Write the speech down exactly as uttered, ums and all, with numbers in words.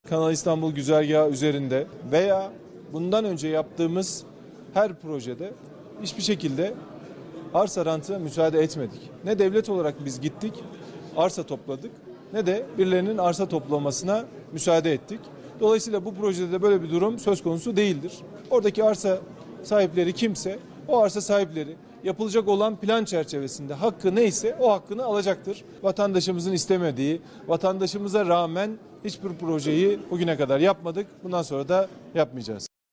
Kanal İstanbul güzergahı üzerinde veya bundan önce yaptığımız her projede hiçbir şekilde arsa rantına müsaade etmedik. Ne devlet olarak biz gittik, arsa topladık, ne de birilerinin arsa toplamasına müsaade ettik. Dolayısıyla bu projede de böyle bir durum söz konusu değildir. Oradaki arsa sahipleri kimse, o arsa sahipleri yapılacak olan plan çerçevesinde hakkı neyse o hakkını alacaktır. Vatandaşımızın istemediği, vatandaşımıza rağmen hiçbir projeyi bugüne kadar yapmadık. Bundan sonra da yapmayacağız.